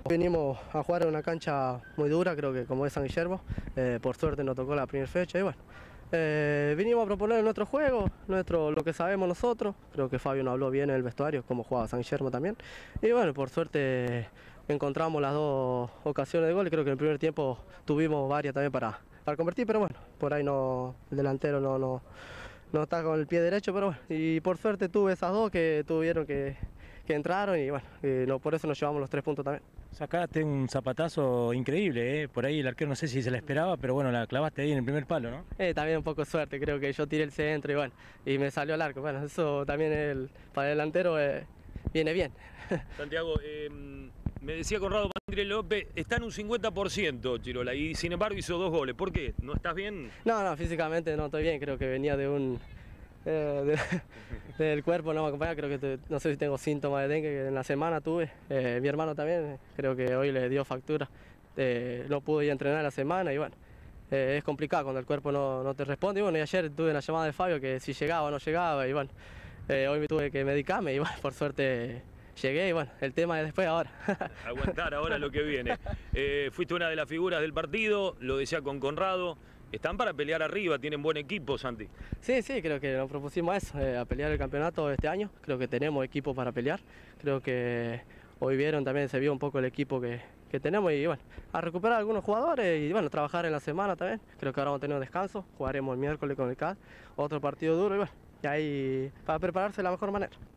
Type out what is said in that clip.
Vinimos a jugar en una cancha muy dura, creo que como es San Guillermo, por suerte nos tocó la primera fecha y bueno, vinimos a proponer nuestro juego, lo que sabemos nosotros, creo que Fabio nos habló bien en el vestuario, como jugaba San Guillermo también, y bueno, por suerte encontramos las dos ocasiones de gol y creo que en el primer tiempo tuvimos varias también para convertir, pero bueno, por ahí no, el delantero no está con el pie derecho, pero bueno, y por suerte tuve esas dos que tuvieron que entraron y bueno, no, por eso nos llevamos los 3 puntos también. Sacaste un zapatazo increíble, ¿eh? Por ahí el arquero no sé si se la esperaba, pero bueno, la clavaste ahí en el primer palo, ¿no? También un poco de suerte, creo que yo tiré el centro y bueno, y me salió al arco. Bueno, eso también para el delantero viene bien. Santiago, me decía Conrado Andrés López, está en un 50% Chirola y sin embargo hizo 2 goles. ¿Por qué? ¿No estás bien? No, físicamente no estoy bien, creo que venía del cuerpo no me acompaña, creo que no sé si tengo síntomas de dengue que en la semana tuve, mi hermano también, creo que hoy le dio factura, no pudo ir a entrenar la semana y bueno, es complicado cuando el cuerpo no te responde y bueno, y ayer tuve una llamada de Fabio que si llegaba o no llegaba y bueno, hoy me tuve que medicarme y bueno, por suerte llegué y bueno, el tema es después ahora. Aguantar ahora lo que viene. Fuiste una de las figuras del partido, lo decía con Conrado. Están para pelear arriba, tienen buen equipo, Santi. Sí, creo que nos propusimos a eso, a pelear el campeonato este año. Creo que tenemos equipo para pelear. Creo que hoy vieron también, se vio un poco el equipo que tenemos y bueno, a recuperar algunos jugadores y bueno, trabajar en la semana también. Creo que ahora vamos a tener un descanso, jugaremos el miércoles con el CAD, otro partido duro y bueno, y ahí para prepararse de la mejor manera.